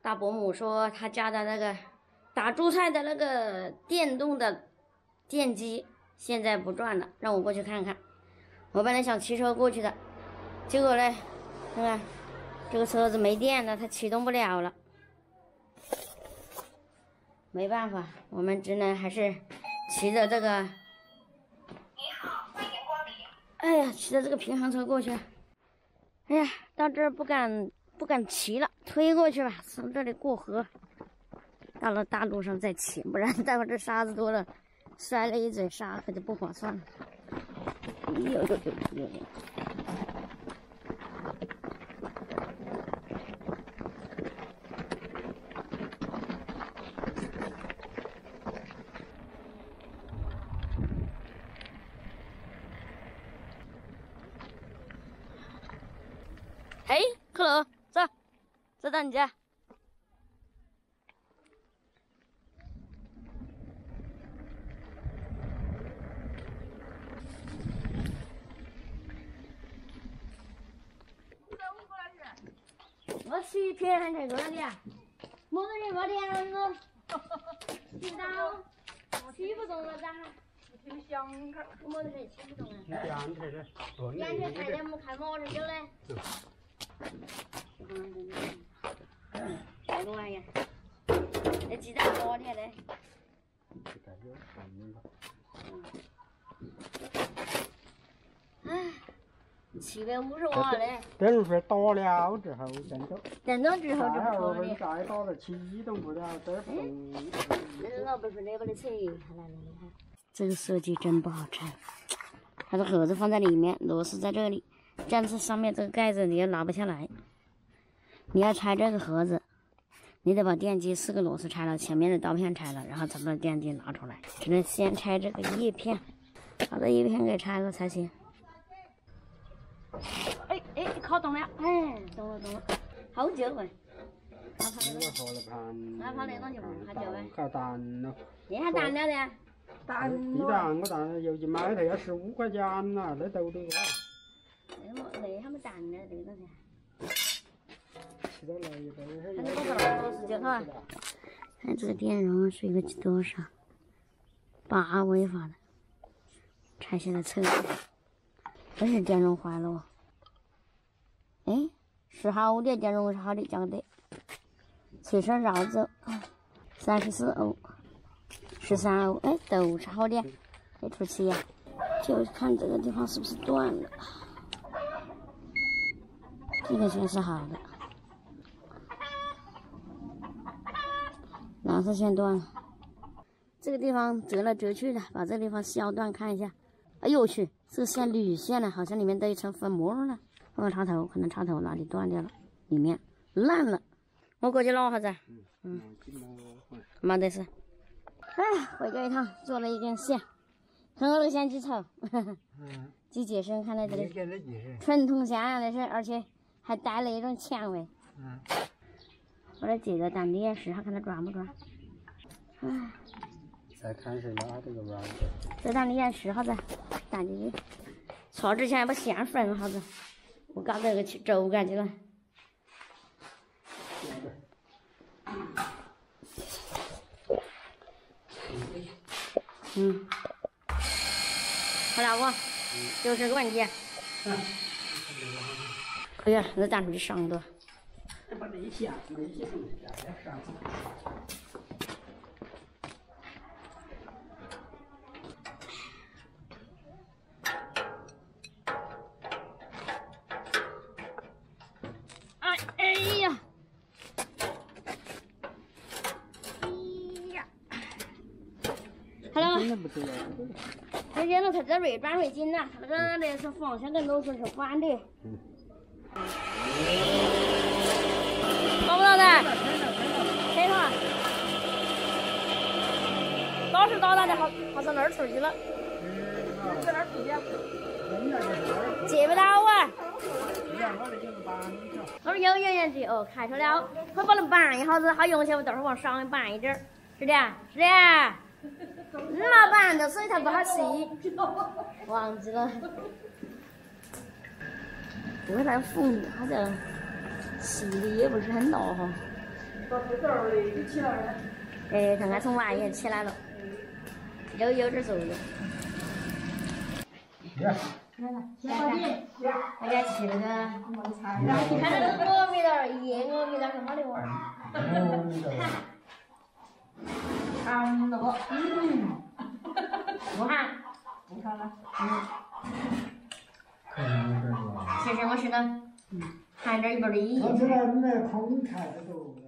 大伯母说他家的那个打猪菜的那个电动的电机现在不转了，让我过去看看。我本来想骑车过去的，结果呢，看看这个车子没电了，它启动不了了。没办法，我们只能还是骑着这个。你好，欢迎光临。哎呀，骑着这个平衡车过去。哎呀，到这儿不敢骑了，推过去吧，从这里过河。到了大路上再骑，不然待会儿这沙子多了，摔了一嘴沙可就不划算了。有。哎，克鲁，走到你家。我去偏还这个的，没得人没电了，知道？骑不动了咋？挺香的，我没得人骑不动了。烟车的，烟车开的没开毛着酒嘞。这个玩意儿，这鸡蛋多少钱嘞？750瓦嘞。 等于是打了之后电动之后就不错的。 再打了启动不了，这儿不动。 那个不是那不的车，来。这个设计真不好拆，它的盒子放在里面，螺丝在这里，这样子上面这个盖子你又拿不下来。你要拆这个盒子，你得把电机4个螺丝拆了，前面的刀片拆了，然后才把电机拿出来。只能先拆这个叶片，把这叶片给拆了才行。哎，烤动了，哎，动了，好久哎。哪跑那种就不好久哎。 还淡了。 你还淡了的？ 淡我淡了，有一买头要15块钱呐，那都得哇。 那还没淡呢，这个东西。 吃到来一杯。 还得多少多时间哈？看这个电容是一个多少？8微法的，拆下来测一下。这是电容坏了哦。哎，是好的，电容是好的，讲的。汽车绕走，34欧，13欧，哎，都是好的，没出气呀。就看这个地方是不是断了。这个线是好的，蓝色线断了。这个地方折来折去的，把这个地方削断看一下。哎呦我去，这个线铝线呢，好像里面带一层粉末了。看看插头，可能插头哪里断掉了，里面烂了。我过去捞下子。没得事。哎，回这一趟做了一根线，看我这个线几丑，几结实，看到这里，纯铜线那是，而且还带了一种纤维。我这接着当电视，看它转不转。哎。 再看是哪这个玩意？ 这当电视好子，当进去。炒之前把线分好子，我搞这个去轴感去了。好了不？就这个问题。哎呀，那当出去上的。 把那些东西上。 哎呀！好了。这些都是这锐转锐紧呐，那个是方向跟农村是反的。到不到的？开上。倒是倒大的，好上哪儿出去了？在哪儿出去？接不到啊。我说有人去哦，开出了，我把它拌一下子，好用起来，我等会儿往上拌一点儿，是的，是的。那拌的，所以它不好洗，忘记了。我来缝它的洗的也不是很大哈， 哎，看看从娃也起来了，有点皱了。大家吃那个，你看那个鹅味道，椰鹅味道是么的味儿？那个，不寒，不看了，其实我是个含着一半的盐。 看起来你那空看得多。